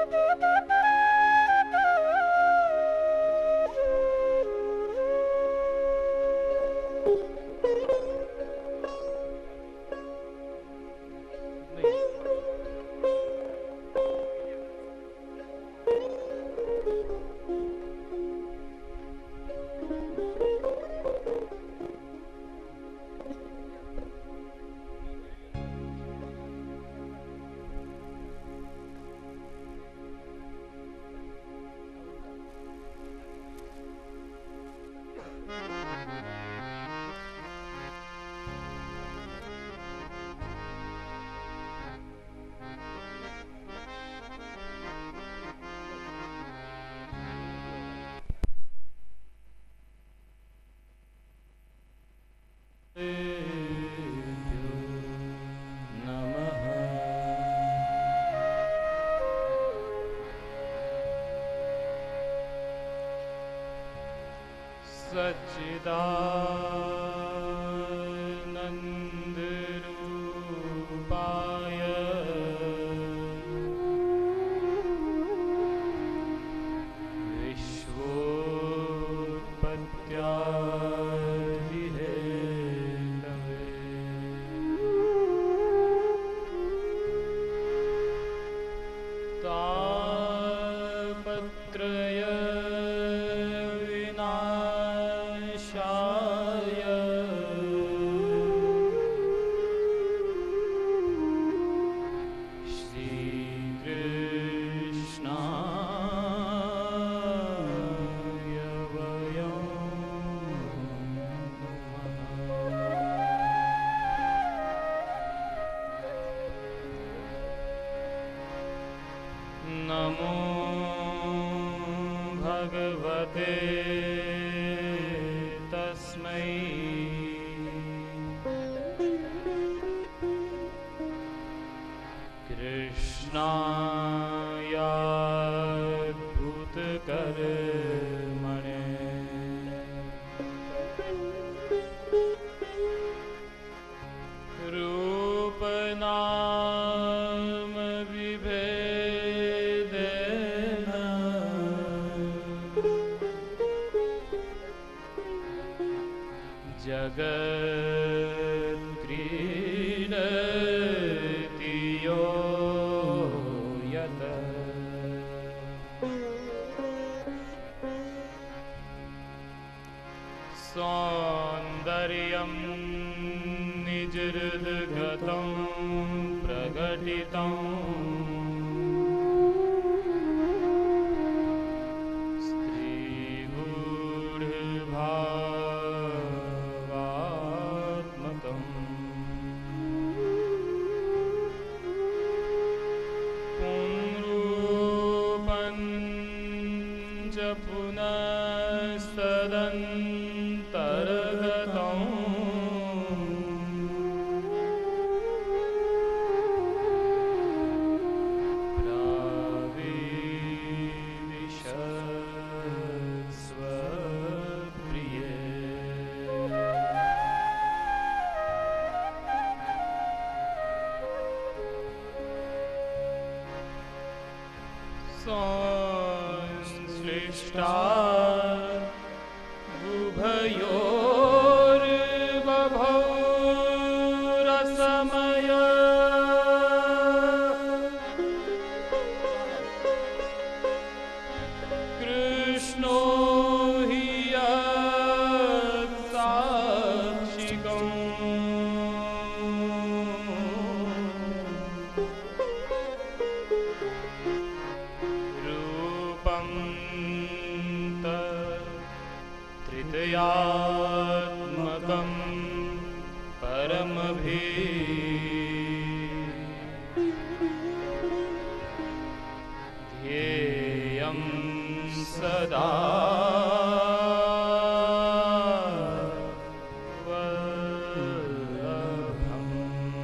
सच्चिदानन्दरूपाय विश्वोत्पत्त्यादिहेतवे तापत्रय नमो भगवते तस्मै कृष्णायाद्भुतकर्मणे रूपनाम विभेदेन जगत्क्रीडति यो यत् सौन्दर्यं निजहृद्गतं प्रकटितं स्त्रीगूढभावात्मकम् पुंरूपं च पुनस्तदन्तर्गतम् संश्लिष्टा उभयोर्बभौ रसमय कृष्णो हि यत्साक्षिकम् तृतीयात्मकं परमभिधेयं सदा वल्लभम्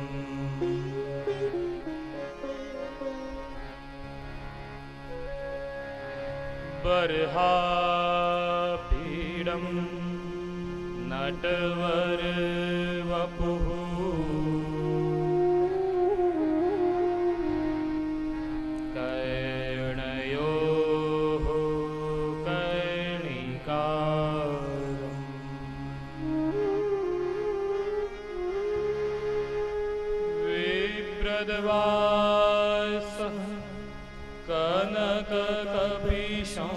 बर्हापीडं नटवरवपुः कर्णपूरं जनक कपीशं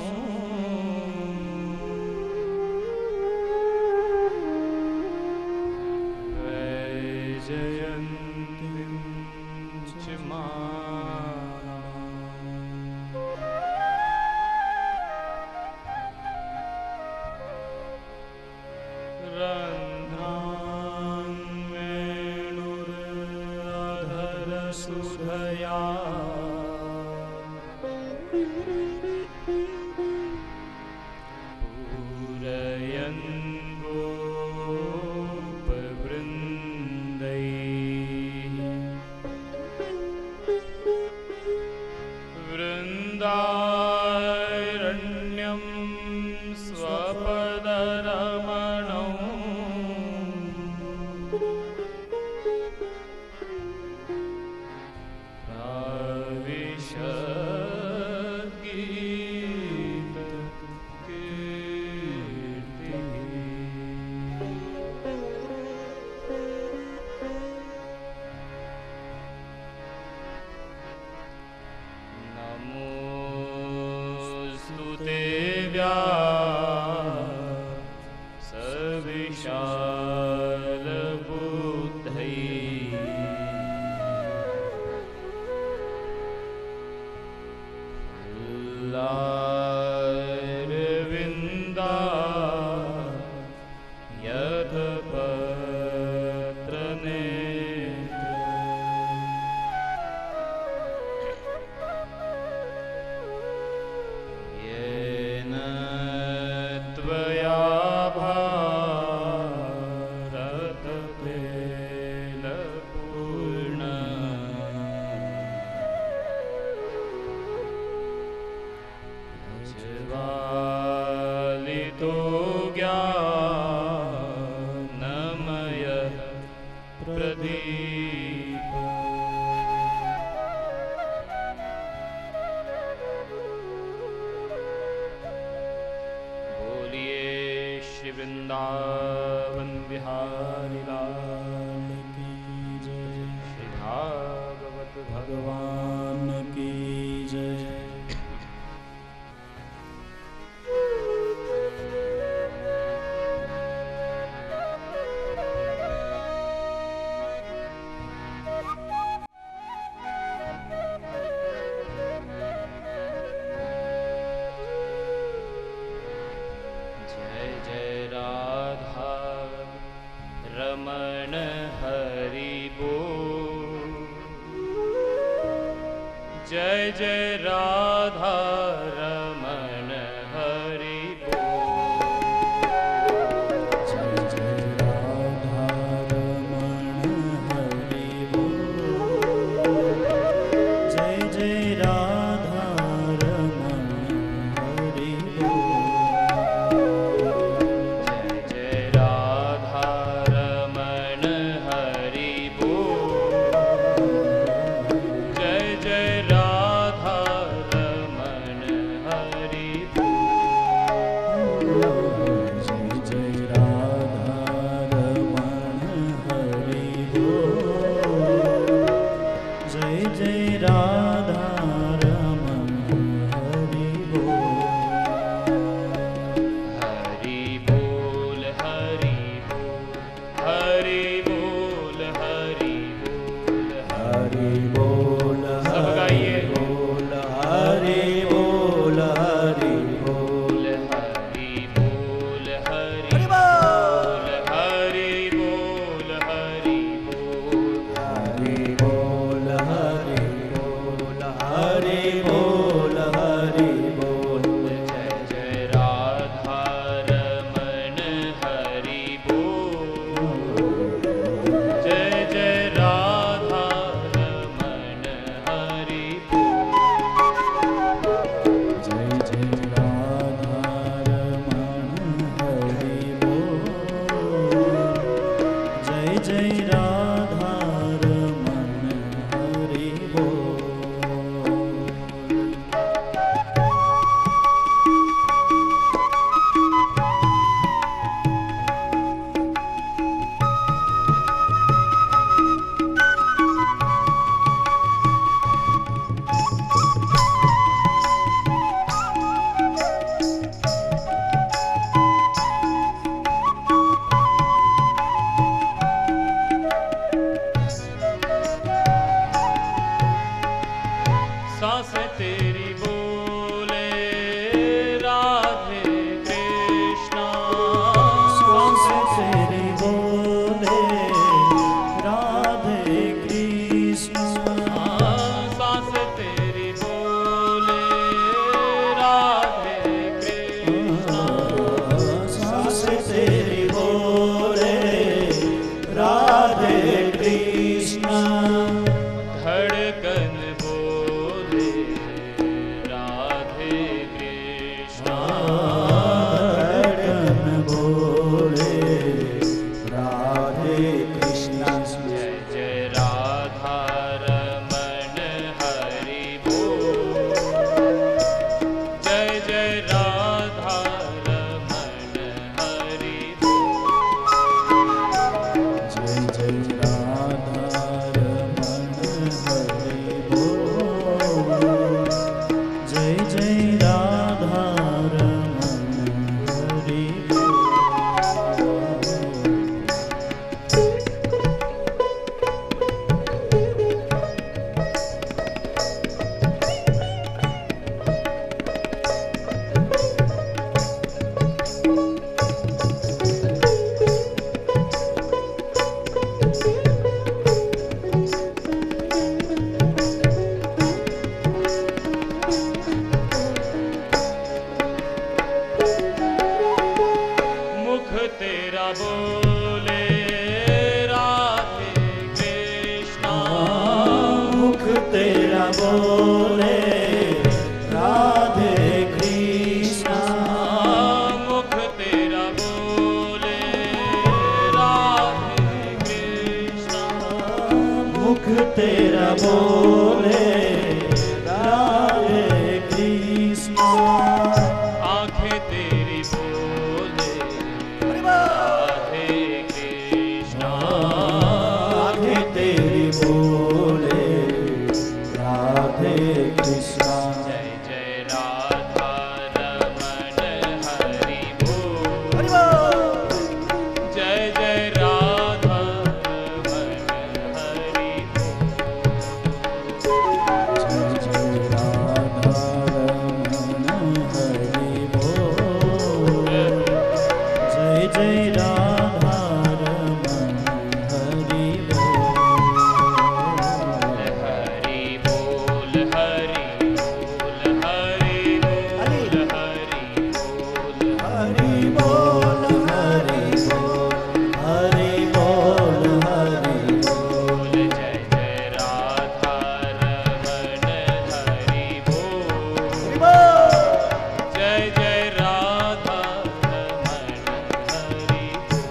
वैजयन्तीं च रन्ध्रान् वेणुरधरसुधया पूरयन् गोपवृन्दैः वृन्दारण्यं स्वपदरमणौ नमोऽस्तु ते व्यासविशालबुद्धैः येन त्वया भारतपेलपूर्ण ज्वालितो ज्ञानमयः प्रदीप श्री वृंदावन बिहारी लाल की जय। श्री भागवत भगवान की जय। रमण हरि बोल। जय जय राधा रमण हरि बोल। जय जय राधा रमण हरि बोल। जय जय राधा रमण हरि बोल। जय जय राधा रमण हरि बोल। जय जय राधा रमण बोले राधे कृष्णा। आंखें तेरी बोले राधे कृष्णा। आंखें तेरी बोले राधे कृष्णा। जय जय राधा रमण हरि बोल। जय जय राधा रमण हरि बोल। जय जय राधा रमण हरि बोल। हरि बोल हरि बोल हरि बोल हरि बोल हरि बोल हरि बोल हरि बोल हरि बोल। जय जय राधा रमण हरि बोल। जय जय राधा रमण हरि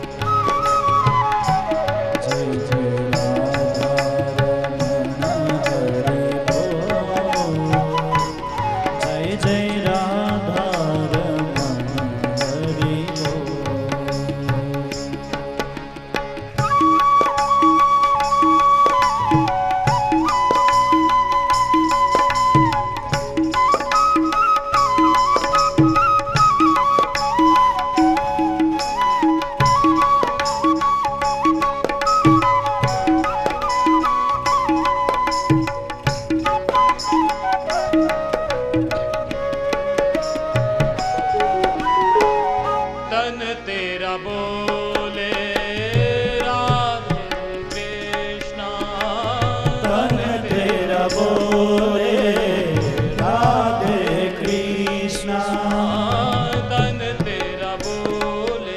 जय जय राधा रमण हरि बोल। जय जय राधा रमण हरि तन तेरा बोले राधे कृष्णा। तन तेरा बोले राधे कृष्णा। तन तेरा बोले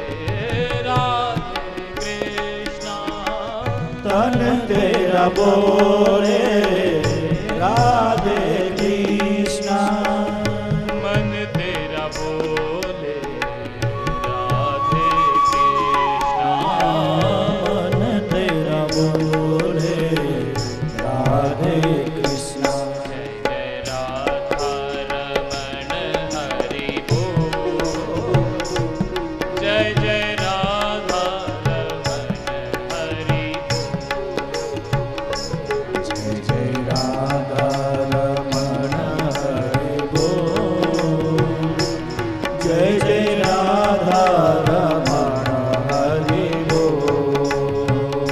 राधे कृष्णा। तन तेरा बोले राधे कृष्णा। मन तेरा बोले राधे कृष्णा। मन तेरा बोले राधे कृष्णा। जय जय राधा रमण हरि बोल। जय जय राधा रमण हरि जय जय राधा रमण हरि बोल। जय जय राधा रमण हरि बोल।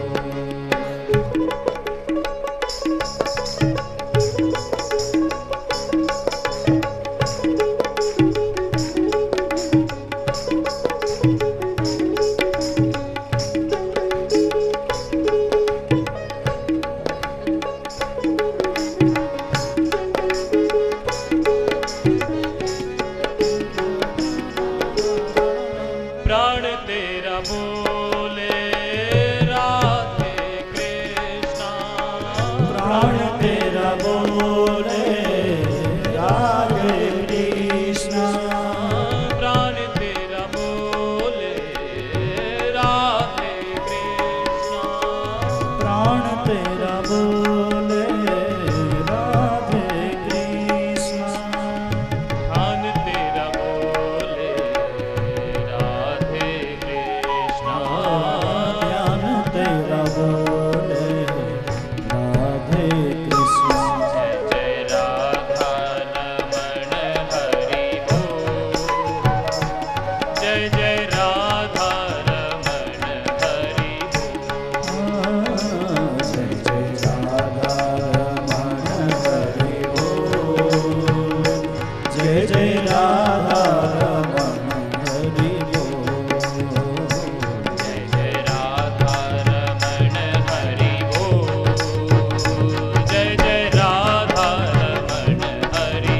प्राण तेरा बोले राधे कृष्णा। प्राण तेरा बोले राधे कृष्णा। प्राण तेरा बोले राधे कृष्णा। प्राण तेरा बोले राधे कृष्णा। ध्यान तेरा बोले राधे कृष्णा। ध्यान तेरा बोले राधे कृष्णा। जय जय राधा रमण हरि बोल। जय जय राधा रमण हरि बोल। जय जय राधा रमण हरि बोल। जय जय राधा रमण हरि बोल। जय जय राधा रमण हरि बोल। जय जय राधा रमण हरि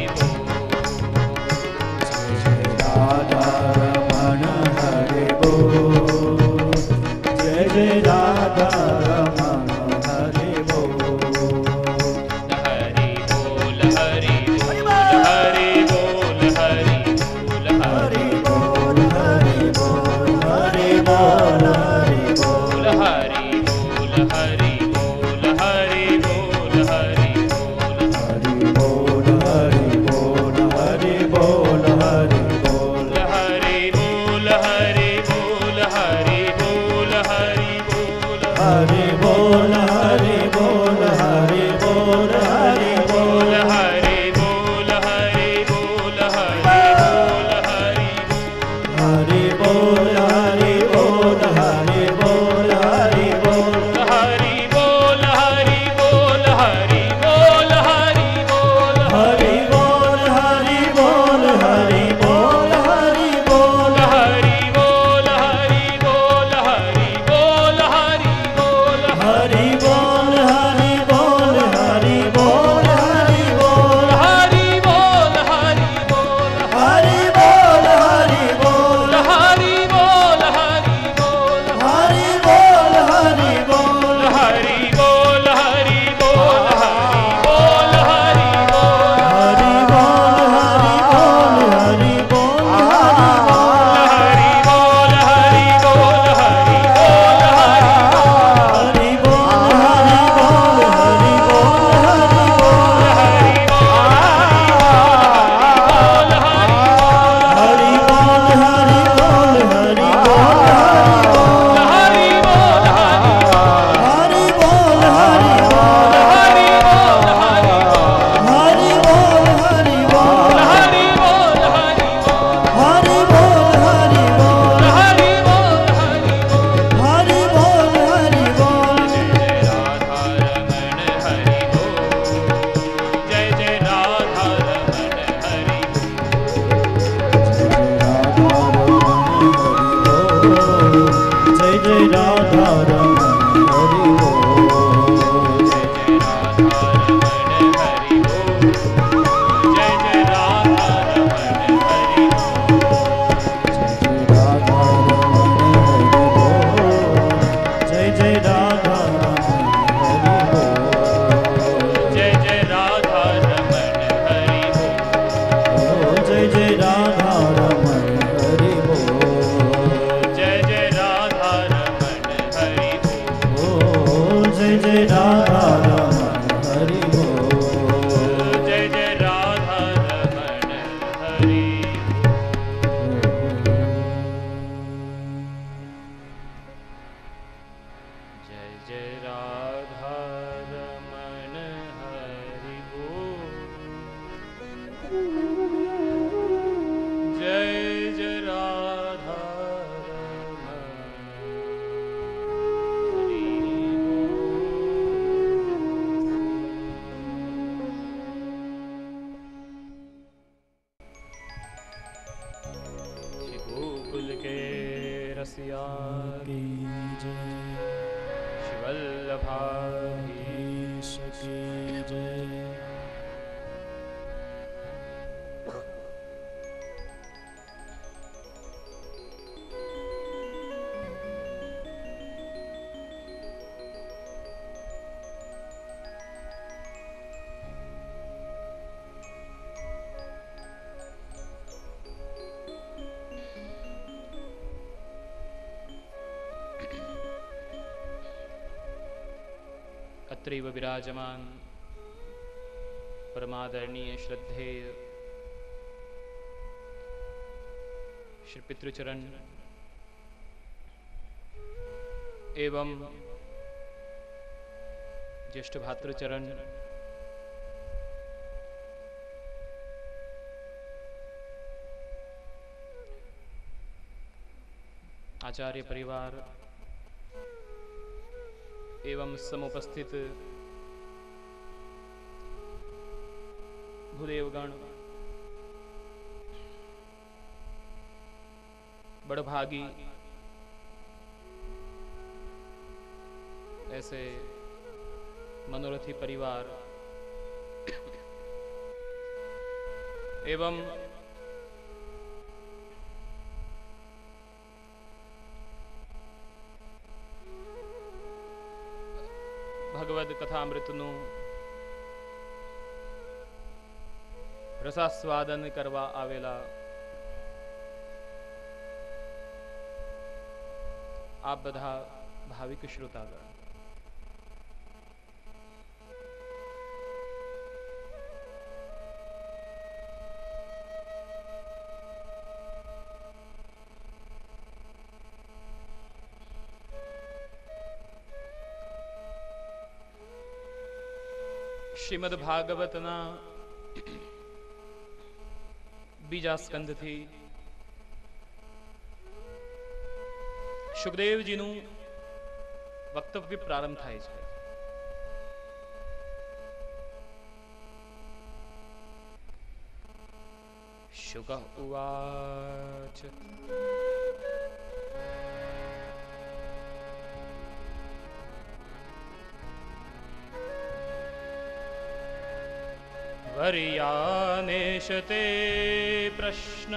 बोल। जय जय राधा रमण हरि बोल। हरि बोल हरि बोल हरि बोल जय जय राधा गोकुल के रसिया की जय, शिवल्लभाधीश की जय। अत्रैव विराजमान परमादरणीय श्रद्धेय श्री पितृचरण एवं ज्येष्ठ भातृचरण आचार्य परिवार एवं समुपस्थित भूदेवगण, बड़भागी ऐसे मनोरथी परिवार एवं भगवद कथामृतનું રસાસ્વાદન કરવા આવેલા આપ બધા ભાવિક શ્રોતાગણ, શ્રીમદ ભાગવતના બીજા સ્કંદથી સુખદેવજીનું વક્તવ્ય પ્રારંભ થાય છે. શુક ઉવાચ वर्यानेशते प्रश्न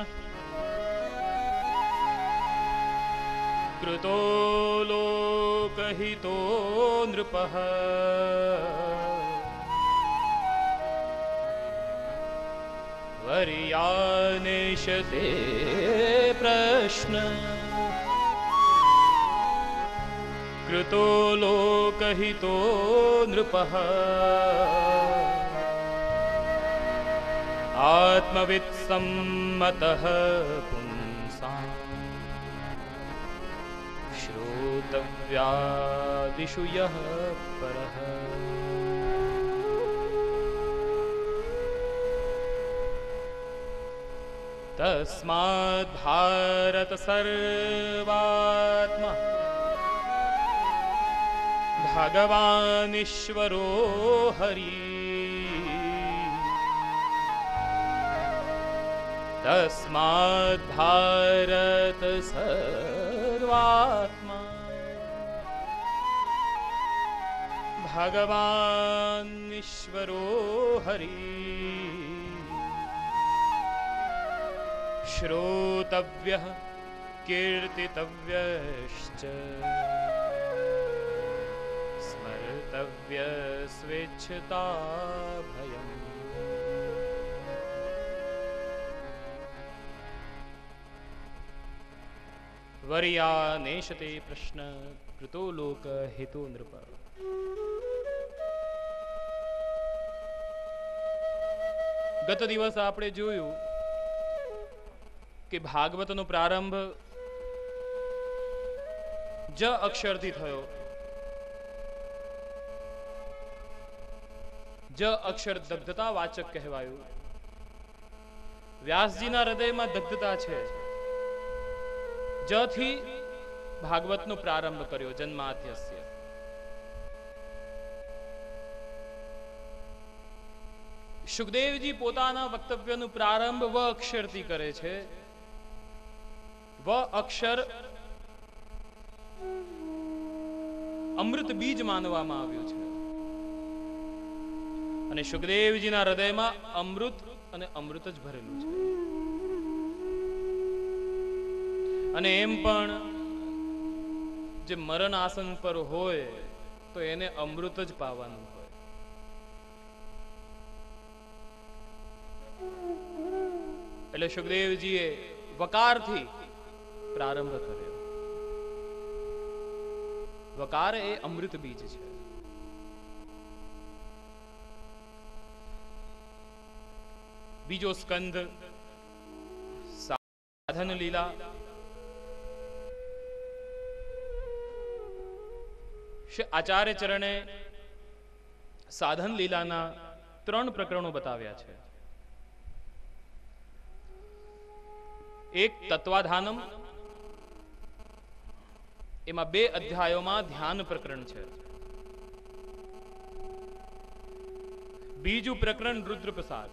कृतो लोकहितो नृपः वर्यानेशते प्रश्न कृतो लोकहितो नृपः आत्मवित्सम्मतः पुंसां श्रोतव्यादिषु यः परः. तस्माद् भारत सर्वात्मा भगवानीश्वरो हरि. तस्माद् भारत सर्वात्मा भगवान् ईश्वरो हरि. श्रोतव्यः कीर्तितव्यश्च स्मर्तव्यस्वेच्छता भयम्. वर्यानेशते प्रश्न कृतो लोक हेतु नृप. ગત દિવસ આપણે જોયું કે ભાગવતનો પ્રારંભ જ અક્ષરથી થયો. જ અક્ષર દગ્ધતા વાચક કહેવાયું. વ્યાસજીના હૃદયમાં દગ્ધતા છે. જથી ભાગવતનો પ્રારંભ કર્યો, જન્માદ્યસ્ય. સુખદેવજી પોતાના વક્તવ્યનું પ્રારંભ વ અક્ષરથી કરે છે. વ અક્ષર અમૃત બીજ માનવામાં આવ્યું છે અને સુખદેવજીના હૃદયમાં અમૃત અને અમૃત જ ભરેલું છે. અને એમ પણ જે મરણ આસન પર હોય તો એને અમૃત જ પાવાનું હોય. એટલે સુખદેવજીએ વકારથી પ્રારંભ કર્યો. વકાર એ અમૃત બીજ છે. બીજો સ્કંદ સાધન લીલા. શ્રી આચાર્ય ચરણે સાધન લીલાના 3 પ્રકરણો બતાવ્યા છે. એક તત્વાધાનમ, એમાં 2 અધ્યાયોમાં ધ્યાન પ્રકરણ છે. બીજું પ્રકરણ રુદ્ર પ્રસાદ,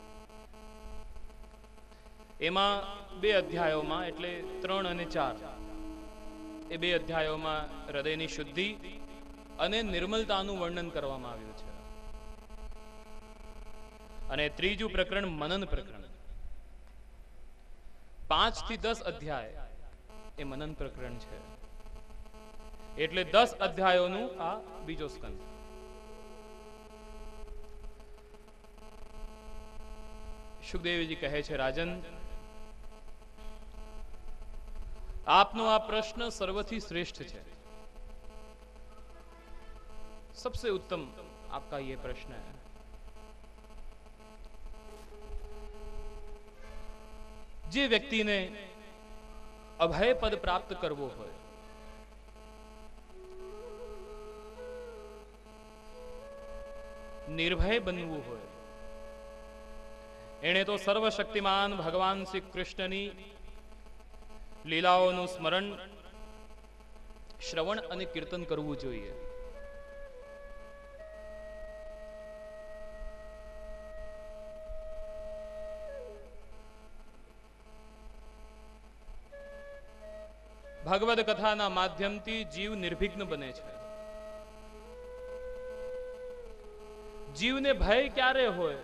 એમાં 2 અધ્યાયોમાં એટલે 3 અને 4 એ 2 અધ્યાયોમાં હૃદયની શુદ્ધિ અને નિર્મલતાનું વર્ણન કરવામાં આવ્યું છે. અને ત્રીજું પ્રકરણ મનન પ્રકરણ, 5 થી 10 અધ્યાય એ મનન પ્રકરણ છે. એટલે 10 અધ્યાયોનું આ બીજો સ્કંદ. સુખદેવજી કહે છે, રાજન, आपनो आ प्रश्न सर्वथी श्रेष्ठ है. सबसे उत्तम आपका ये प्रश्न है. जे व्यक्ति ने अभय पद प्राप्त करवो होय, निर्भय बनवू होय, एणे तो सर्वशक्तिमान भगवान श्री कृष्णनी લીલાઓનું સ્મરણ, શ્રવણ અને કીર્તન કરવું જોઈએ. ભગવદ કથાના માધ્યમથી જીવ નિર્વિઘ્ન બને છે. જીવને ભય ક્યારે હોય?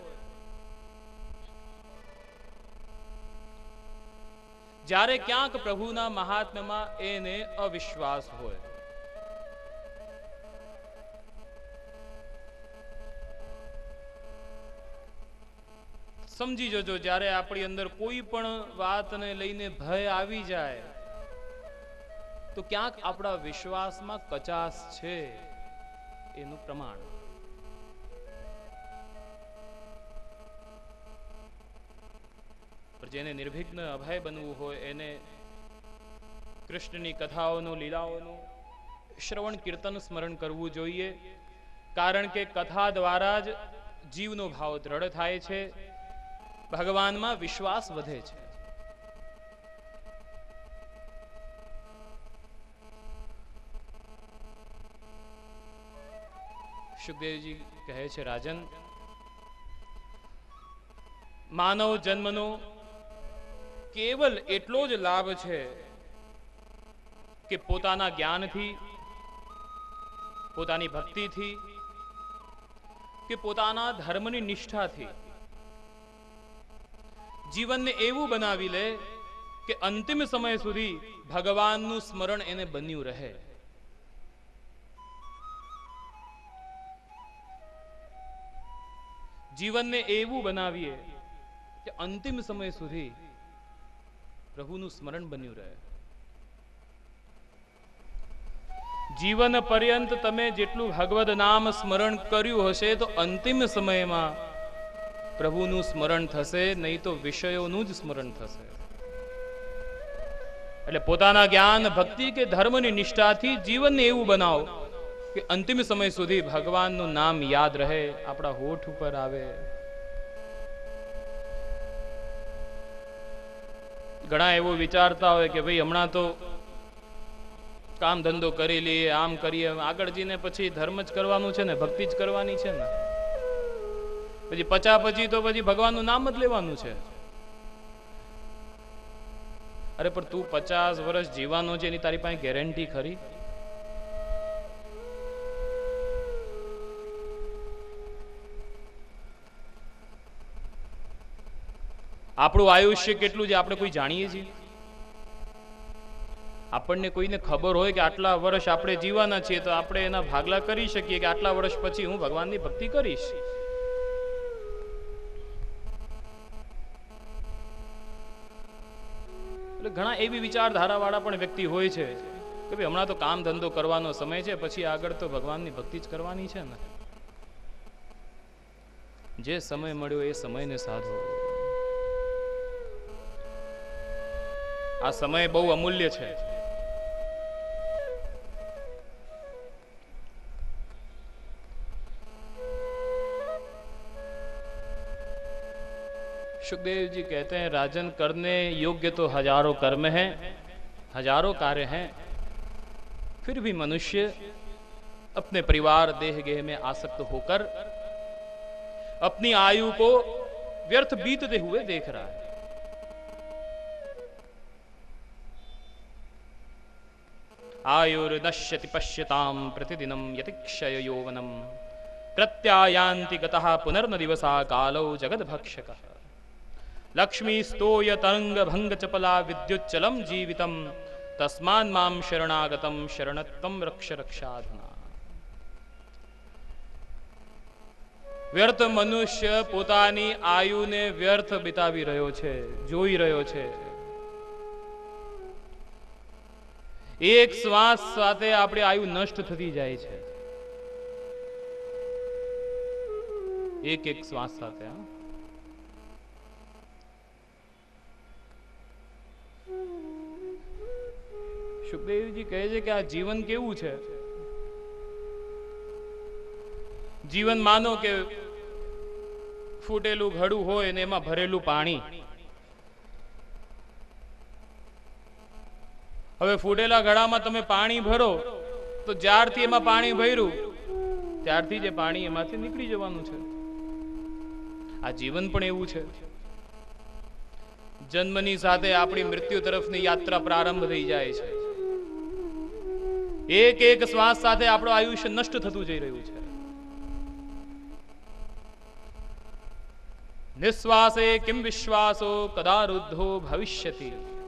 જ્યારે ક્યાંક પ્રભુના મહાત્મ્યમાં એને અવિશ્વાસ હોય. સમજી જજો, જ્યારે આપણી અંદર કોઈ પણ વાતને લઈને ભય આવી જાય તો ક્યાંક આપણા વિશ્વાસમાં કચાશ છે એનું પ્રમાણ. જેને નિર્વિઘ્ન અભય બનવું હોય એને કૃષ્ણની કથાઓનું, લીલાઓનું શ્રવણ, કીર્તન, સ્મરણ કરવું જોઈએ. કારણ કે કથા દ્વારા જ જીવનો ભાવ દ્રઢ થાય છે, ભગવાનમાં વિશ્વાસ વધે છે. સુખદેવજી કહે છે, રાજન, માનવ જન્મનો કેવલ એટલો જ લાભ છે કે પોતાના જ્ઞાનથી, પોતાની ભક્તિથી કે પોતાના ધર્મની નિષ્ઠાથી જીવનને એવું બનાવી લે કે અંતિમ સમય સુધી ભગવાનનું સ્મરણ એને બન્યું રહે. જીવનને એવું બનાવીએ કે અંતિમ સમય સુધી પ્રભુનું સ્મરણ બન્યું રહે. જીવન પર્યંત તમે જેટલું ભગવદ નામ સ્મરણ કર્યું હશે તો અંતિમ સમયમાં પ્રભુનું સ્મરણ થશે, નહીં તો વિષયોનું જ સ્મરણ થશે. એટલે પોતાના જ્ઞાન, ભક્તિ કે ધર્મની નિષ્ઠાથી જીવનને એવું બનાવો કે અંતિમ સમય સુધી ભગવાનનું નામ યાદ રહે, આપણા હોઠ ઉપર આવે. ઘણા એવું વિચારતા હોય કે ભાઈ હમણાં તો કામ ધંધો કરી લઈએ, આમ કરીએ, આગળ જઈને પછી ધર્મ જ કરવાનું છે ને, ભક્તિ જ કરવાની છે ને, પછી પછી તો પછી ભગવાનનું નામ જ લેવાનું છે. અરે પણ તું 50 વર્ષ જીવવાનો છે એની તારી પાસે ગેરંટી ખરી? આપણું આયુષ્ય કેટલું છે આપણે કોઈ જાણીએ છીએ? આપણને કોઈને ખબર હોય કે આટલા વર્ષ આપણે જીવવાના છીએ તો આપણે એના ભાગલા કરી શકીએ કે આટલા વર્ષ પછી હું ભગવાનની ભક્તિ કરીશ. એટલે ઘણા એવી વિચારધારા વાળા પણ વ્યક્તિ હોય છે કે ભાઈ હમણાં તો કામ ધંધો કરવાનો સમય છે, પછી આગળ તો ભગવાનની ભક્તિ જ કરવાની છે ને. જે સમય મળ્યો એ સમયને સાધો. આ સમય બહુ અમૂલ્ય છે. सुखदेव जी कहते हैं राजन करने योग्य तो हजारों कर्म हैं, हजारों कार्य हैं, फिर भी मनुष्य अपने परिवार देह गेह में आसक्त होकर अपनी आयु को व्यर्थ बीतते हुए देख रहा है. आयुर्नश्यति पश्यताम प्रतिदिनम यतिक्षय यौवनम प्रत्यायान्ति गतः पुनर्न दिवसा कालो जगद्भक्षकः लक्ष्मी स्तोय तरंग भंग चपला विद्युच्चलम जीवितम तस्मान् मां शरणागतम शरणत्वं रक्ष रक्षाधुना. વ્યર્થ મનુષ્ય પોતાની આયુને વ્યર્થ બિતાવી રહ્યો છે, જોઈ રહ્યો છે. એક શ્વાસ સાથે આપણી આયુ નષ્ટ થતી જાય છે, એક એક શ્વાસ સાથે. સુખદેવજી કહે છે કે આ જીવન કેવું છે? જીવન માનો કે ફૂટેલું ઘડું હોય ને એમાં ભરેલું પાણી. હવે ફૂટેલા ઘડામાં તમે પાણી ભરો તો જ્યારથી એમાં પાણી ભર્યું ત્યારથી જે પાણી એમાંથી નીકળી જવાનું છે. આ જીવન પણ એવું છે. જન્મની સાથે આપણી મૃત્યુ તરફની યાત્રા પ્રારંભ થઈ જાય છે. એક એક શ્વાસ સાથે આપણું આયુષ્ય નષ્ટ થતું જઈ રહ્યું છે. નિશ્વાસે કિમ વિશ્વાસો કદા રુદ્ધો ભવિષ્યતિ.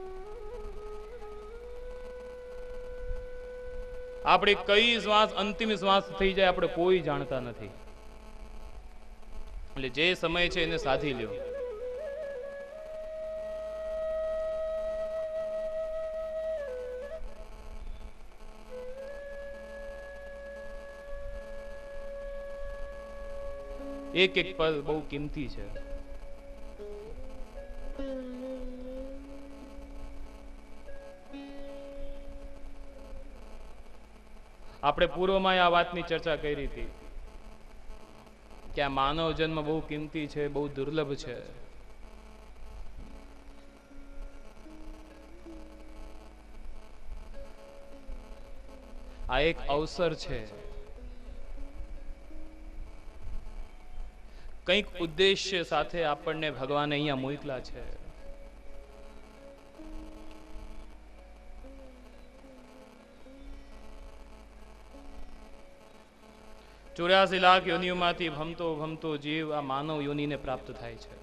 આપણી કઈ શ્વાસ અંતિમ શ્વાસ થઈ જાય આપણે કોઈ જાણતા નથી. એટલે જે સમય છે એને સાધી લ્યો. એક એક પલ બહુ કિંમતી છે. આપણે પૂર્વમાં આ વાતની ચર્ચા કરી હતી કે આ માનવ જન્મ બહુ કિંમતી છે, બહુ દુર્લભ છે. આ એક અવસર છે. કંઈક ઉદ્દેશ્ય સાથે આપણને ભગવાને અહીંયા મોકલા છે. ચોર્યાસી લાખ યોનિઓમાંથી ભમતો ભમતો જીવ આ માનવ યોનિને પ્રાપ્ત થાય છે.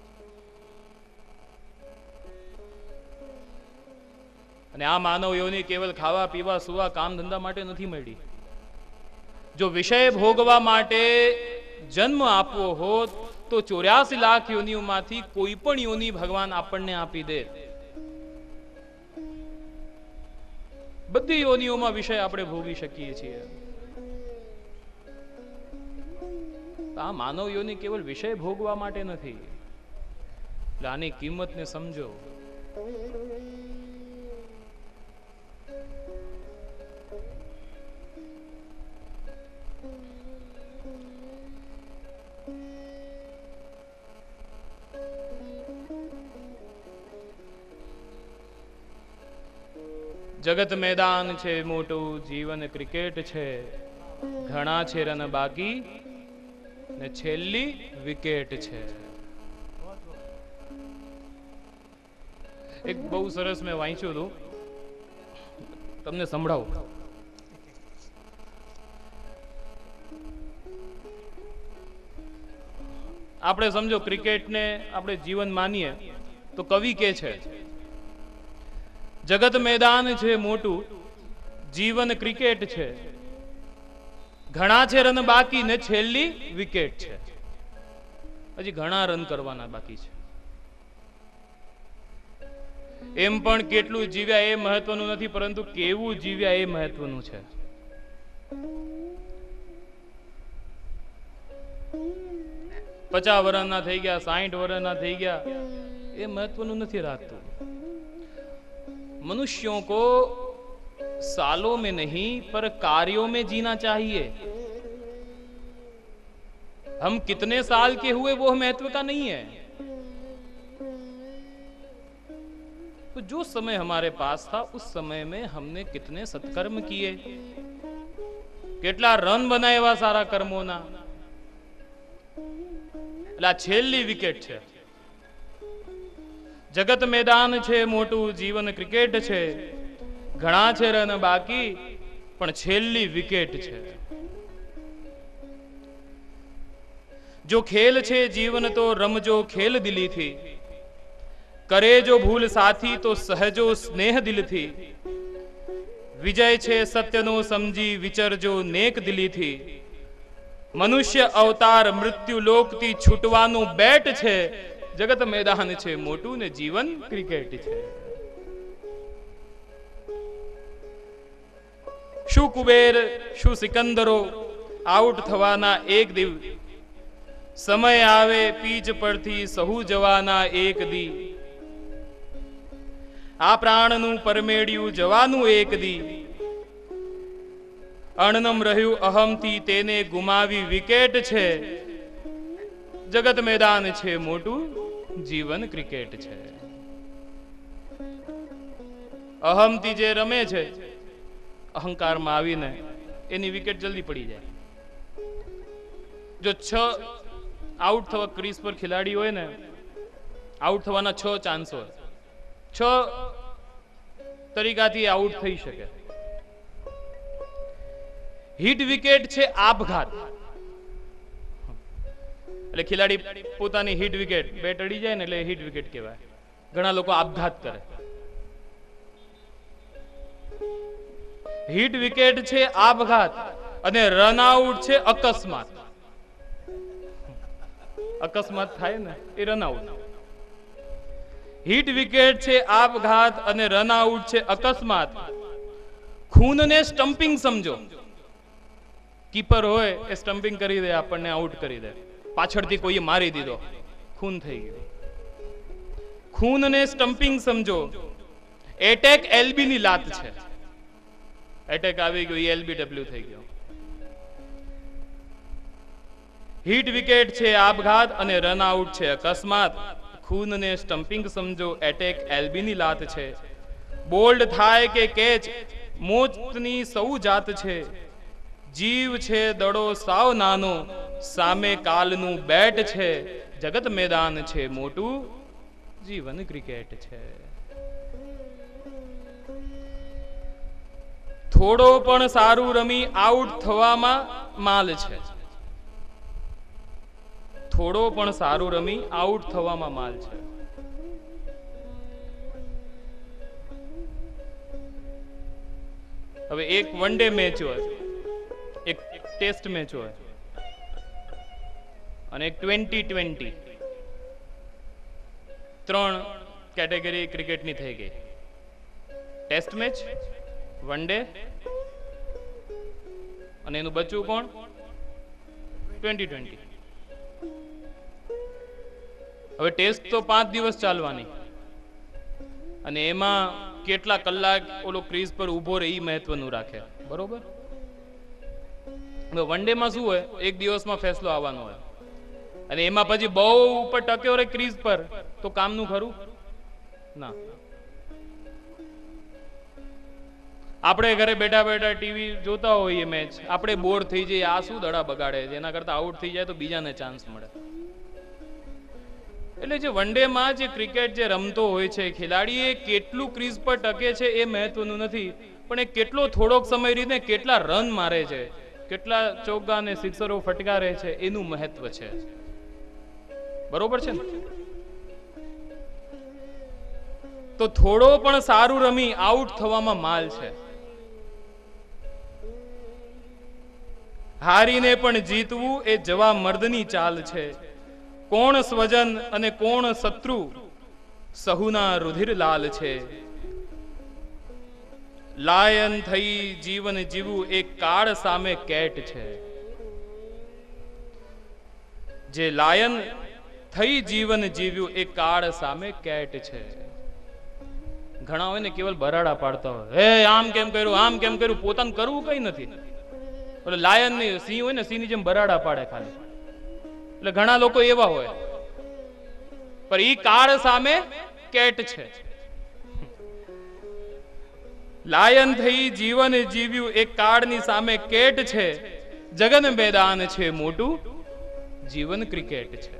અને આ માનવ યોનિ કેવલ ખાવા પીવા સુવા કામ ધંધા માટે નથી મળી. જો વિષય ભોગવા માટે જન્મ આપવો હોત તો 84 લાખ યોનિઓમાંથી કોઈ પણ યોનિ ભગવાન આપણને આપી દે. બધી યોનિઓમાં વિષય આપણે ભોગી શકીએ છીએ. આ માનવ યોનિ કેવલ વિષય ભોગવા માટે નથી. એટલે આની કિંમતને સમજો. જગત મેદાન છે મોટું, જીવન ક્રિકેટ છે, ઘણા છે રન બાકી ને છેલ્લી વિકેટ છે. એક બહુ સરસ મેં વાંચ્યું હતું, તમને સંભળાવું. આપણે સમજો ક્રિકેટને આપણે જીવન માનીએ તો કવિ કે છે જગત મેદાન છે મોટું, જીવન ક્રિકેટ છે, ઘણા છે રન બાકી ને છેલ્લી વિકેટ છે. હજી ઘણા રન કરવાના બાકી છે. એમ પણ કેટલું જીવ્યા એ મહત્વનું નથી, પરંતુ કેવું જીવ્યા એ મહત્વનું છે. 50 વર્ષના થઈ ગયા, 60 વર્ષના થઈ ગયા, એ મહત્વનું નથી રાખતું. मनुष्यों को सालों में नहीं पर कार्यों में जीना चाहिए. हम कितने साल के हुए वो महत्व का नहीं है. तो जो समय हमारे पास था उस समय में हमने कितने सत्कर्म किए, કેટલા રન બનાવ્યા સારા કર્મોના. એટલે આ છેલ્લી વિકેટ છે. જગત મેદાન છે મોટું, જીવન ક્રિકેટ છે, ઘણા છે રન બાકી પણ છેલ્લી વિકેટ છે. જો ખેલ છે જીવન તો રમજો ખેલ દિલીથી, કરે જો ભૂલ સાથી તો સહજો સ્નેહ દિલથી, વિજય છે સત્યનો સમજી વિચરજો નેક દિલીથી, મનુષ્ય અવતાર મૃત્યુ લોકથી છૂટવાનું બેટ છે, જગત મેદાન છે મોટું ને જીવન ક્રિકેટ છે. શું કુબેર શું સિકંદરો આઉટ થવાના એક દિવ, સમય આવે પીચ પરથી સહુ જવાના એક દી, આ પ્રાણનું પરમેડ્યું જવાનું એક દી, અણનમ રહ્યું અહમથી તેને ગુમાવી વિકેટ છે, જગત મેદાન છે મોટું જીવન ક્રિકેટ છે. અહમથી જે રમે છે, અહંકારમાં આવીને એની વિકેટ જલ્દી પડી જાય. જો 6 આઉટ થવા ક્રીઝ પર ખેલાડી હોય ને, આઉટ થવાના 6 ચાન્સ હોય, 6 તરીકાથી આઉટ થઈ શકે. હિટ વિકેટ છે આપઘાત. એટલે ખેલાડી પોતાની હિટ વિકેટ, બેટ અડી જાય ને એટલે હિટ વિકેટ કહેવાય. ઘણા લોકો આપઘાત કરે. હિટ વિકેટ છે આપઘાત અને રન આઉટ છે અકસ્માત. અકસ્માત થાય ને એ રન આઉટ. હિટ વિકેટ છે આપઘાત અને રન આઉટ છે અકસ્માત. ખૂનને સ્ટમ્પિંગ સમજો. કીપર હોય એ સ્ટમ્પિંગ કરી દે, આપણને આઉટ કરી દે. પાછળથી કોઈએ મારી દીધો, ખૂન થઈ ગયું. ખૂનને સ્ટમ્પિંગ સમજો. એટેક એલબી ની લાત છે. એટેક આવી ગયો, એલબીડબ્લ્યુ થઈ ગયો. હિટ વિકેટ છે આપઘાત અને રન આઉટ છે અકસ્માત. ખૂનને સ્ટમ્પિંગ સમજો, એટેક એલબી ની લાત છે. બોલ્ડ થાય કે કેચ મોતની સૌ જાત છે. જીવ છે દડો સાવ નાનો, સામે કાલનું બેટ છે, જગત મેદાન છે મોટું જીવન ક્રિકેટ છે. થોડો પણ સારું રમી આઉટ થવામાં માલ છે. થોડો પણ સારું રમી આઉટ થવામાં માલ છે. હવે એક વન ડે મેચ હોય, એક ટેસ્ટ મેચ હોય અને એક 2020, 3 કેટેગરી ક્રિકેટની થઈ ગઈ. ટેસ્ટ મેચ, વન ડે અને એનું બચ્ચું કોણ? 2020. હવે ટેસ્ટ તો 5 દિવસ ચાલવાની અને એમાં કેટલા કલાક ઓલો ક્રીઝ પર ઊભો રહે એ મહત્વનું રાખે, બરોબર? વન ડે માં શું હોય, એક દિવસમાં ફેસલો આવવાનો હોય અને એમાં પછી બહુ ઉપર ટક્યો રહે ક્રીઝ પર તો કામનું ખરું ના. આપણે ઘરે બેઠા બેઠા ટીવી જોતા હોઈએ મેચ, આપણે બોર થઈ જઈએ, આ શું દડા બગાડે છે, એના કરતા આઉટ થઈ જાય તો બીજાને ચાન્સ મળે. એટલે જે વન ડે માં જે ક્રિકેટ જે રમતો હોય છે ખેલાડી, એ કેટલું ક્રીઝ પર ટકે છે એ મહત્વનું નથી, પણ એ કેટલો થોડોક સમય રહીને કેટલા રન મારે છે, કેટલા ચોગ્ગા અને સિક્સરો ફટકારે છે, એનું મહત્વ છે. બરોબર છે ને? તો થોડો પણ સારું રમી આઉટ થવામાં માલ છે. હારીને પણ જીતવું એ જવા મર્દની ચાલ છે. કોણ સ્વજન અને કોણ શત્રુ સહુના રુધિર લાલ છે. લાયન થઈ જીવન જીવવું એ કાળ સામે કેટ છે. જે લાયન થઈ જીવન જીવ્યું એ કાળ સામે કેટ છે. ઘણા હોય ને કેવલ બરાડા પાડતા હોય, હે આમ કેમ કર્યું, આમ કેમ કર્યું, પોતાનું કરવું કઈ નથી. એટલે લાયન ની સિંહ હોય ને, સિંહ ની જેમ બરાડા પાડે ખાલી. એટલે ઘણા લોકો એવા હોય, પણ ઈ કાળ સામે કેટ છે. લાયન થઈ જીવન જીવ્યું એ કાળની સામે કેટ છે. જગન મેદાન છે મોટું, જીવન ક્રિકેટ છે.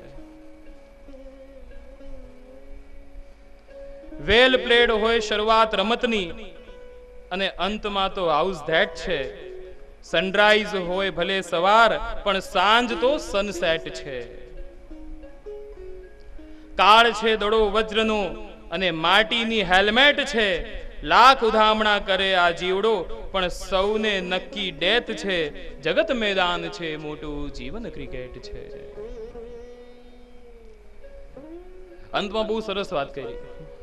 વેલ પ્લેડ હોય શરૂઆત રમતની, અને અંતમાં તો હાઉસ ધેટ છે. સનરાઈઝ હોય ભલે સવાર, પણ સાંજ તો સનસેટ છે. કાળ છે દડો વજ્રનો અને માટીની હેલ્મેટ છે. લાખ ઉધામણા કરે આ જીવડો, પણ સૌને નક્કી ડેથ છે. જગત મેદાન છે મોટું, જીવન ક્રિકેટ છે. અંતમાં બહુ સરસ વાત કરી.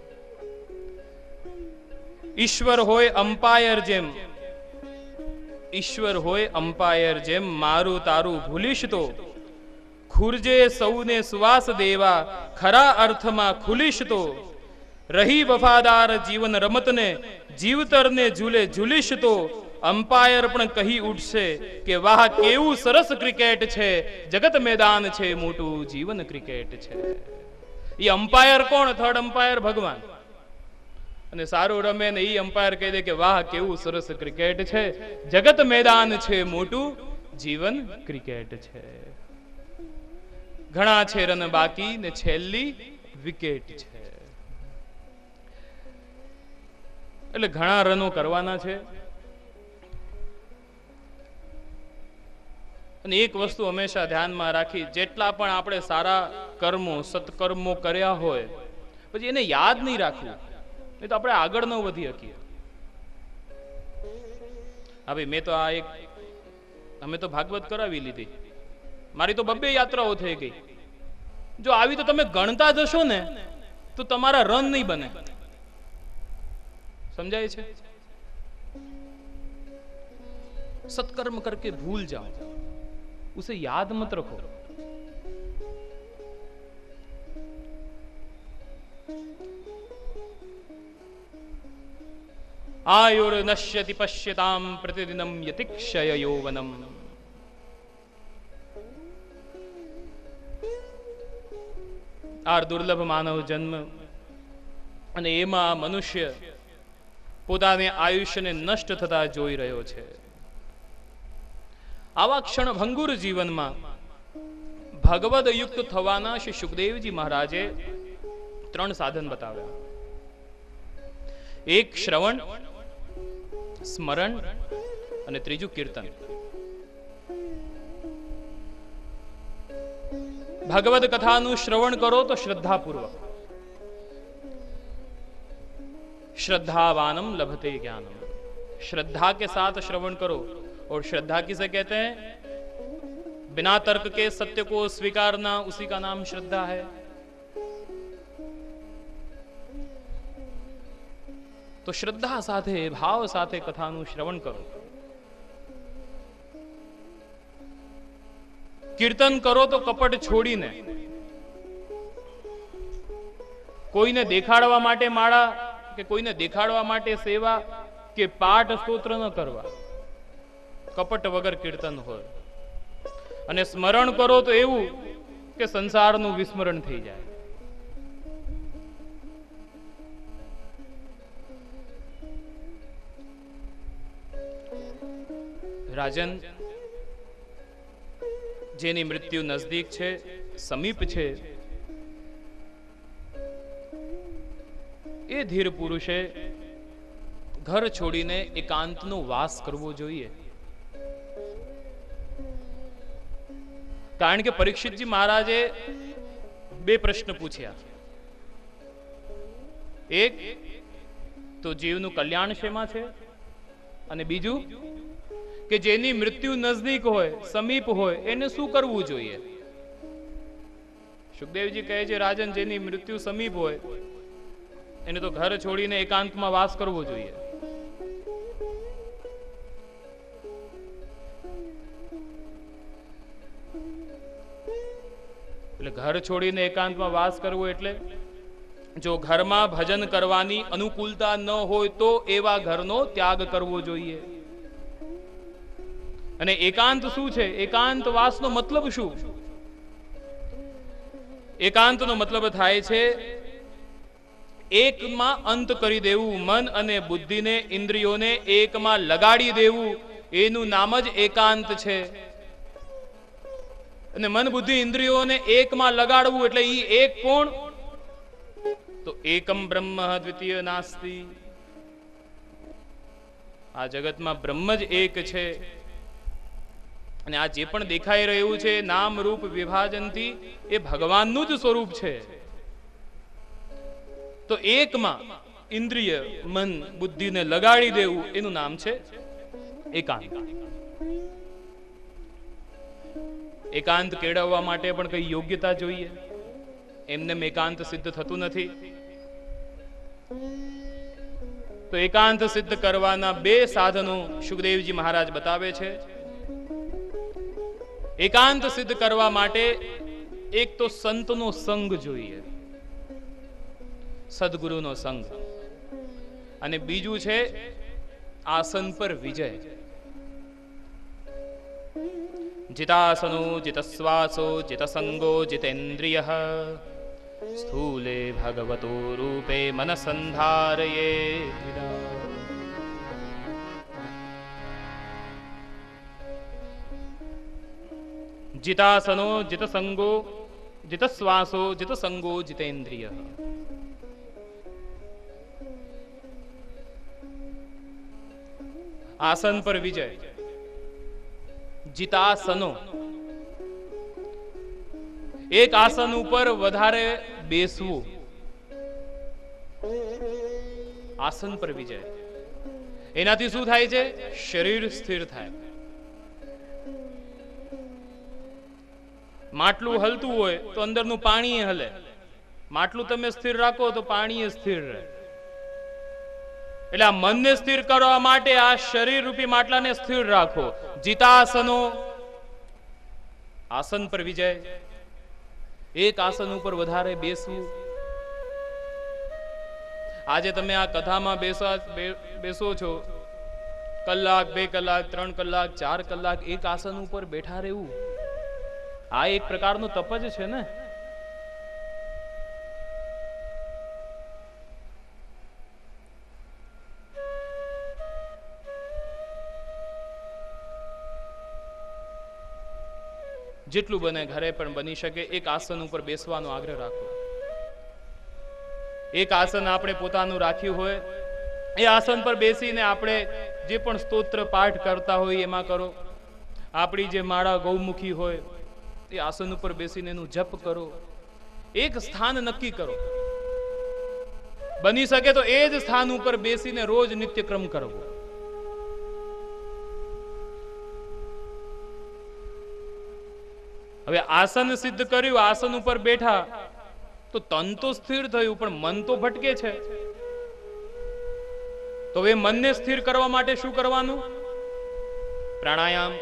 ઈશ્વર હોય અમ્પાયર જેમ, ઈશ્વર હોય અમ્પાયર જેમ, મારું તારું ભૂલીશ તો ખુરજે સૌને સુવાસ દેવા, ખરા અર્થમાં ખુલીશ તો રહી વફાદાર જીવન રમતને, જીવતરને ઝૂલે ઝૂલીશ તો અમ્પાયર પણ કહી ઉઠશે કે વાહ કેવું સરસ ક્રિકેટ છે. જગત મેદાન છે મોટું, જીવન ક્રિકેટ છે. એ અમ્પાયર કોણ? થર્ડ અમ્પાયર ભગવાન. અને સારું રમે ને ઈ અમ્પાયર કહી દે કે વાહ કેવું સરસ ક્રિકેટ છે. જગત મેદાન છે મોટું, જીવન ક્રિકેટ છે. ઘણા છે રન બાકી ને છેલ્લી વિકેટ છે. એટલે ઘણા રનો કરવાના છે. અને એક વસ્તુ હંમેશા ધ્યાનમાં રાખી, જેટલા પણ આપણે સારા કર્મો સત્કર્મો કર્યા હોય, પછી એને યાદ નહીં રાખવું, નહીં તો આપણે આગળ ન વધી શકીએ. હા ભાઈ, મેં તો આ એક અમે તો ભાગવત કરાવી લીધી, મારી તો 2 યાત્રાઓ થઈ ગઈ. જો આવી તો તમે ગણતા જશો ને તો તમારા રન નહીં બને. समझाए छे? सत्कर्म करके भूल जाओ, उसे याद मत रखो. आयुर नश्यति पश्यताम प्रतिदिनम यतिक्षय यौवनम. आर दुर्लभ मानव जन्म, અને એમાં મનુષ્ય પોતાને આયુષ્યને નષ્ટ થતા જોઈ રહ્યો છે. આવા ક્ષણભંગુર જીવનમાં ભગવદ યુક્ત થવાના શ્રી સુખદેવજી મહારાજે 3 સાધન બતાવ્યા. એક શ્રવણ, સ્મરણ અને ત્રીજું કીર્તન. ભગવદ કથાનું શ્રવણ કરો તો શ્રદ્ધાપૂર્વક. श्रद्धावानम लभते ज्ञानम. श्रद्धा के साथ श्रवण करो. और श्रद्धा किसे कहते हैं? बिना तर्क के सत्य को स्वीकारना, उसी का नाम श्रद्धा है. तो श्रद्धा साथे भाव साथे कथाનું શ્રવણ કરો. કીર્તન કરો તો કપટ છોડીને. કોઈને દેખાડવા માટે માળા કે કોઈને દેખાડવા માટે સેવા કે પાઠ સ્તોત્ર ન કરવા. કપટ વગર કીર્તન હોય. અને સ્મરણ કરો તો એવું કે સંસારનું વિસ્મરણ થઈ જાય. રાજન, જેની મૃત્યુ નજદીક છે, સમીપ છે, એ ધીર પુરુષે ઘર છોડીને એકાંતનો વાસ કરવો જોઈએ. કારણ કે પરીક્ષિતજી મહારાજે બે પ્રશ્ન પૂછ્યા. એક તો જીવનું કલ્યાણ શેમાં છે, અને બીજું કે જેની મૃત્યુ નજદીક હોય, સમીપ હોય, એને શું કરવું જોઈએ. સુખદેવજી કહે છે, રાજન, જેની મૃત્યુ સમીપ હોય એને તો ઘર છોડીને એકાંતમાં વાસ કરવો જોઈએ. એટલે ઘર છોડીને એકાંતમાં વાસ કરવો એટલે જો ઘરમાં ભજન કરવાની અનુકૂળતા ન હોય તો એવા ઘરનો ત્યાગ કરવો જોઈએ. અને એકાંત શું છે? એકાંત વાસનો મતલબ શું? એકાંતનો મતલબ થાય છે એકમાં અંત કરી દેવું, મન અને બુદ્ધિને, ઇન્દ્રિયોને એકમાં લગાડી દેવું, એનું નામ જ એકાંત છે. અને મન, બુદ્ધિ, ઇન્દ્રિયોને એકમાં લગાડવું એટલે ઈ એક કોણ? તો એકમ બ્રહ્મ દ્વિતીય નાસ્તિ. આ જગતમાં બ્રહ્મ જ એક છે. અને આ જે પણ દેખાઈ રહ્યું છે નામ રૂપ વિભાજનથી, એ ભગવાનનું જ સ્વરૂપ છે. તો એકમાં ઇન્દ્રિય, મન, બુદ્ધિને લગાડી દેવું, એનું નામ છે એકાંત. એકાંત કેળવવા માટે પણ કઈ યોગ્યતા જોઈએ. એમને એકાંત સિદ્ધ થતું નથી. તો એકાંત સિદ્ધ કરવાના બે સાધનો સુખદેવજી મહારાજ બતાવે છે. એકાંત સિદ્ધ કરવા માટે એક તો સંતનો સંગ જોઈએ, સદગુરુનો સંગ, અને બીજું છે આસન પર વિજય. જીતાસનો જીતશ્વાસો જીતસંગો જીતેન્દ્રિય સ્થૂલે ભગવતો રૂપે મનસંધારયે. જીતાસનો જીતસંગો જીતશ્વાસો જીતસંગો જીતેન્દ્રિય. આસન પર વિજય. જીતાસનો, એક આસન ઉપર વધારે બેસવું, આસન પર વિજય. એનાથી શું થાય છે? શરીર સ્થિર થાય. માટલું હલતું હોય તો અંદરનું પાણી હલે. માટલું તમે સ્થિર રાખો તો પાણી સ્થિર રહે. એટલે આ મનને સ્થિર કરવા માટે આ શરીર રૂપી માટલાને સ્થિર રાખો. જીતાસનો, આસન પર વિજય. એક આસન ઉપર વધારે બેસવું. આજે તમે આ કથામાં બેસો છો, કલાક, 2 કલાક, 3 કલાક, 4 કલાક એક આસન ઉપર બેઠા રહેવું, આ એક પ્રકારનો તપ જ છે ને. જેટલું બને ઘરે પણ બની શકે એક આસન ઉપર બેસવાનો આગ્રહ રાખો. એક આસન આપણે પોતાનું રાખ્યું હોય, એ આસન પર બેસીને આપણે જે પણ સ્તોત્ર પાઠ કરતા હોય એમાં કરો. આપણી જે માળા ગૌમુખી હોય એ આસન ઉપર બેસીને એનું જપ કરો. એક સ્થાન નક્કી કરો. બની શકે તો એ જ સ્થાન ઉપર બેસીને રોજ નિત્યક્રમ કરવો. હવે આસન સિદ્ધ કર્યું, આસન ઉપર બેઠા તો તન તો સ્થિર થયું, પણ મન તો ભટકે છે. તો હવે મનને સ્થિર કરવા માટે શું કરવાનું? પ્રાણાયામ,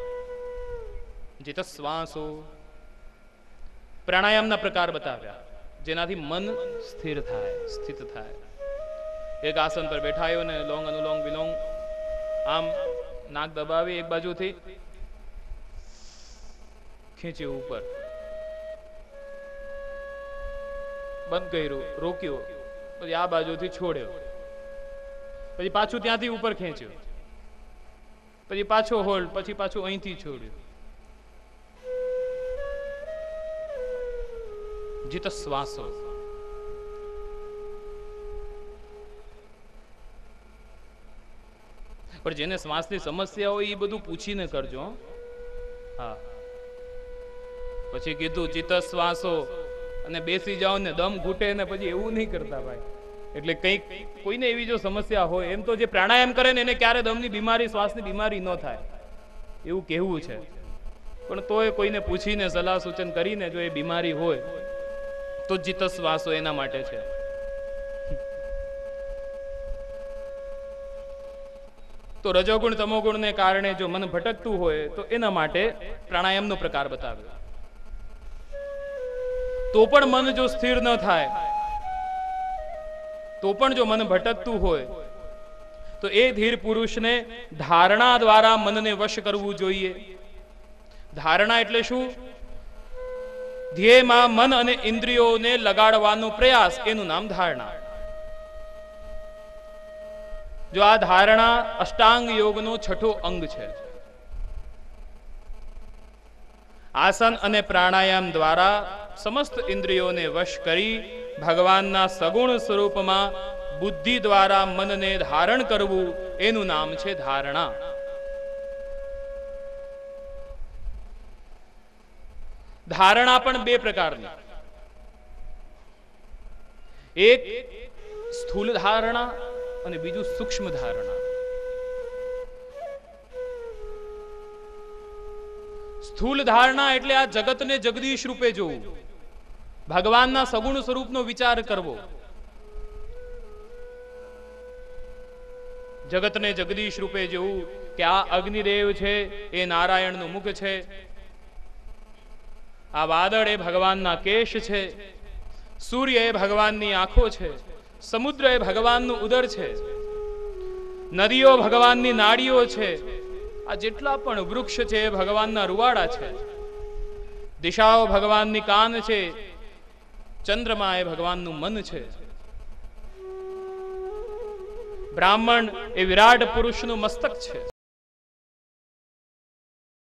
જીતશ્વાસો. પ્રાણાયામના પ્રકાર બતાવ્યા જેનાથી મન સ્થિર થાય, સ્થિત થાય. એક આસન પર બેઠાયો ને લોંગ અનુલોંગ વિલોંગ, આમ નાક દબાવી એક બાજુથી ખેંચ્યું ઉપર, બંધ કર્યું, રોક્યો, પછી આ બાજુથી છોડ્યો, પછી પાછું ત્યાંથી ઉપર ખેંચ્યું, પછી પાછો હોલ્ડ, પછી પાછું અહીંથી છોડ્યું. જીત શ્વાસો. પણ જેને શ્વાસની સમસ્યા હોય એ બધું પૂછીને કરજો. હા, પછી કીધું ચિત્ત શ્વાસો અને બેસી જાઓ ને દમ ઘૂટે ને પછી એવું નહીં કરતા ભાઈ. એટલે કંઈક કોઈને એવી જો સમસ્યા હોય, એમ તો જે પ્રાણાયામ કરે ને એને ક્યારે દમની બીમારી, શ્વાસની બીમારી ન થાય એવું કહેવું છે. પણ તોય કોઈને પૂછીને સલાહ સૂચન કરીને જો એ બીમારી હોય તો ચિત્ત શ્વાસો એના માટે છે. તો રજોગુણ તમોગુણને કારણે જો મન ભટકતું હોય તો એના માટે પ્રાણાયામનો પ્રકાર બતાવ્યો. તો પણ મન જો સ્થિર ન થાય, તો પણ જો મન ભટકતું હોય તો એ ધીર પુરુષને ધારણા દ્વારા મનને વશ કરવું જોઈએ. ધારણા એટલે શું? ધ્યેયમાં મન અને ઇન્દ્રિયોને લગાડવાનો પ્રયાસ, એનું નામ ધારણા. જો આ ધારણા અષ્ટાંગ યોગનો છઠ્ઠો અંગ છે. આસન અને પ્રાણાયામ દ્વારા સમસ્ત ઇન્દ્રિયોને વશ કરી ભગવાનના સગુણ સ્વરૂપમાં બુદ્ધિ દ્વારા મનને ધારણ કરવું, એનું નામ છે ધારણા. ધારણા પણ બે પ્રકારની. એક સ્થૂલ ધારણા અને બીજું સૂક્ષ્મ ધારણા. સ્થૂલ ધારણા એટલે આ જગતને જગદીશ રૂપે જોવું, ભગવાનના સગુણ સ્વરૂપનો વિચાર કરવો. જગતને જગદીશ રૂપે જોવું કે આ અગ્નિદેવ છે એ નારાયણનું મુખ છે, આ વાદળ એ ભગવાનના કેશ છે, સૂર્ય એ ભગવાનની આંખો છે, સમુદ્ર એ ભગવાનનું ઉદર છે, નદીઓ ભગવાનની નાડીઓ છે, આ જેટલા પણ વૃક્ષ છે એ ભગવાનના રૂવાડા છે, દિશાઓ ભગવાનની કાન છે, ચંદ્રમા એ ભગવાનનું મન છે, બ્રાહ્મણ એ વિરાટ પુરુષનું મસ્તક છે,